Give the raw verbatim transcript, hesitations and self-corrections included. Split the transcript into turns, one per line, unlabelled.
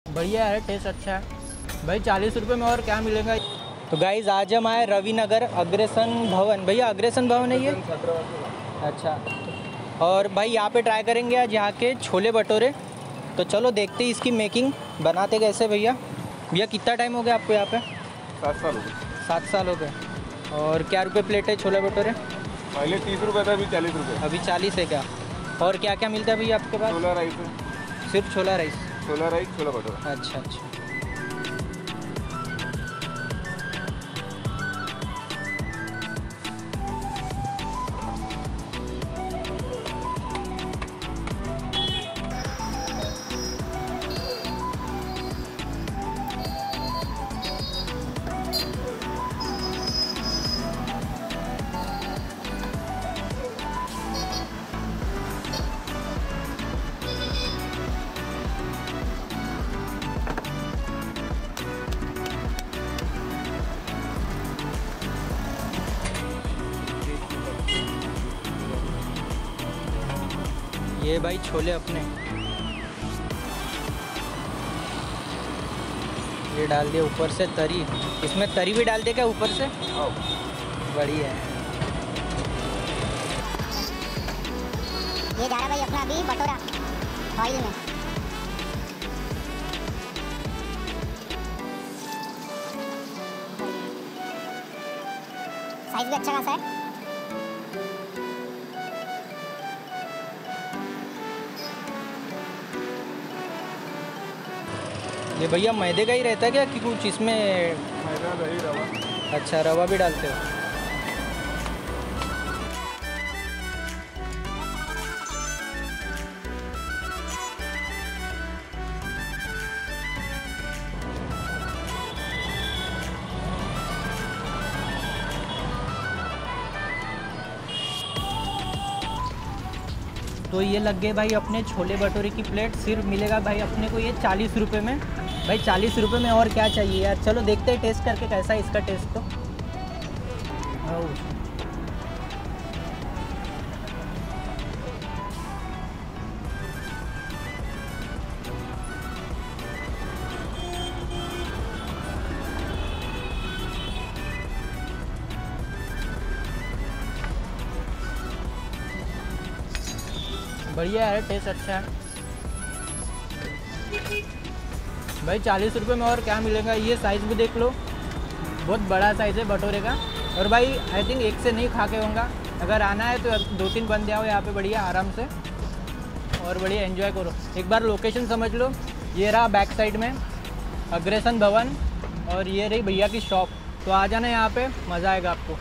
बढ़िया है, टेस्ट अच्छा है भाई। चालीस रुपये में और क्या मिलेगा। तो गाइज आज हम आए रविनगर अग्रसन भवन। भैया अग्रसन भवन है ये? अच्छा। और भाई यहाँ पे ट्राई करेंगे आज यहाँ के छोले भटूरे। तो चलो देखते हैं इसकी मेकिंग, बनाते कैसे। भैया भैया कितना टाइम हो गया आपको यहाँ पे?
सात साल हो गए।
सात साल हो गए। और क्या रुपये प्लेट है छोले भटूरे?
पहले तीस रुपये था, अभी चालीस रुपये।
अभी चालीस है क्या? और क्या क्या मिलता है भैया आपके पास?
छोला राइस है।
सिर्फ छोला राइस?
छोला राइस, छोला भटूरा।
अच्छा अच्छा। ये भाई छोले अपने, ये डाल दिया ऊपर से तरी। इसमें तरी भी डाल दे क्या ऊपर से? बढ़िया है।
ये जा रहा भाई अपना अभी भटूरा ऑयल में। साइज भी अच्छा खासा है।
ये भैया मैदे का ही रहता है क्या कि कुछ इसमें?
मैदा, दही, रवा।
अच्छा, रवा भी डालते हो? तो ये लग गए भाई अपने छोले भटूरे की प्लेट। सिर्फ मिलेगा भाई अपने को ये चालीस रुपये में। भाई चालीस रुपये में और क्या चाहिए यार। चलो देखते हैं टेस्ट करके कैसा है इसका टेस्ट। तो बढ़िया है, टेस्ट अच्छा है भाई। चालीस रुपये में और क्या मिलेगा। ये साइज़ भी देख लो, बहुत बड़ा साइज़ है भटूरे का। और भाई आई थिंक एक से नहीं खा के होगा। अगर आना है तो दो तीन बंदे आओ यहाँ पे बढ़िया आराम से और बढ़िया एंजॉय करो। एक बार लोकेशन समझ लो, ये रहा बैक साइड में अग्रसन भवन और ये रही भैया की शॉप। तो आ जाना यहाँ पे, मज़ा आएगा आपको।